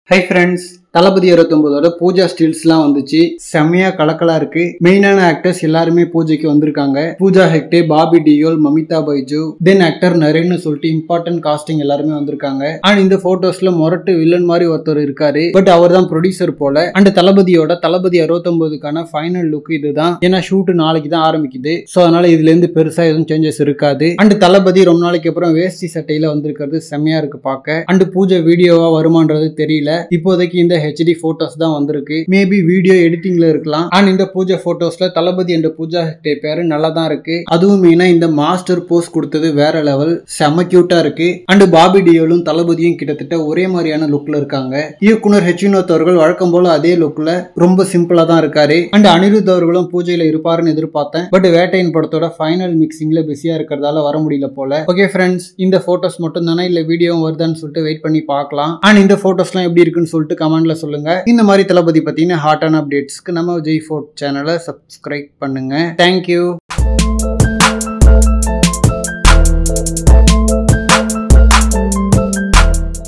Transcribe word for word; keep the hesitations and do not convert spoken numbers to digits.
Hi friends, தளபதி இருபத்தொன்பதோட பூஜா ஸ்டில்ஸ்லாம் வந்துச்சு. செம்மையா கலக்கலா இருக்கு. மெயினான ஆக்டர்ஸ் எல்லாருமே பூஜைக்கு வந்திருக்காங்க. பூஜா ஹெக்டே, பாபி டியோல், மமிதா பைஜு, தென் ஆக்டர் நரேன்னு சொல்லிட்டு இம்பார்ட்டன்ட் காஸ்டிங் எல்லாருமே வந்திருக்காங்க. அண்ட் இந்த போட்டோஸ்ல மொரட்டு வில்லன் மாதிரி ஒருத்தர் இருக்காரு. பட் அவர் தான் ப்ரொடியூசர் போல. அண்ட் தளபதியோட தளபதி அறுபத்தொன்பதுக்கான ஃபைனல் லுக் இதுதான். ஏன்னா ஷூட் நாளைக்கு தான் ஆரம்பிக்குது. ஸோ அதனால இதுல இருந்து பெருசா எதுவும் சேஞ்சஸ் இருக்காது. அண்ட் தளபதி ரொம்ப நாளைக்கு அப்புறம் வேஷ்டி சட்டையில வந்திருக்கிறது செம்மையா இருக்கு பார்க்க. அண்ட் பூஜை வீடியோவா வருமானது தெரியல. இப்போதைக்கு இந்த ஹெச்டி போட்டோஸ் தான் வந்திருக்கு. மேபி வீடியோ எடிட்டிங்ல இருக்கலாம். அண்ட் இந்த பூஜை போட்டோஸ்ல தளபதி என்ற பூஜா ஹெக்டே பேரு நல்லா தான் இருக்கு. அதுவும் மெயினா இந்த மாஸ்டர் போஸ் கொடுத்தது வேற லெவல், செம கியூட்டா இருக்கு. அண்ட் பாபி டியோலும் தளபதியும் கிட்டத்தட்ட ஒரே மாதிரியான லுக்ல இருக்காங்க. இயக்குனர் ஹெச் வினோத் அவர்கள் வழக்கம் போல அதே லுக்ல ரொம்ப சிம்பிளா தான் இருக்காரு. அண்ட் அனிருத் அவர்களும் பூஜையில இருப்பாருன்னு எதிர்பார்த்தேன். பட் வேட்டையின் படத்தோட ஃபைனல் மிக்சிங்ல பிஸியா இருக்கிறதால வர முடியல போல. ஓகே ஃப்ரெண்ட்ஸ், இந்த போட்டோஸ் மட்டும் தானே இல்ல வீடியோவும் வருதான்னு சொல்லிட்டு வெயிட் பண்ணி பார்க்கலாம். அண்ட் இந்த போட்டோஸ்லாம் எப்படி இருக்குன்னு சொல்லிட்டு கமெண்ட்ல சொல்லுங்க. இந்த மாதிரி தளபதி பத்தின ஹாட்டான அப்டேட்ஸ்க்கு நம்ம விஜய் ஃபோர்ட் சேனலை சப்ஸ்கிரைப் பண்ணுங்க. தேங்க்யூ.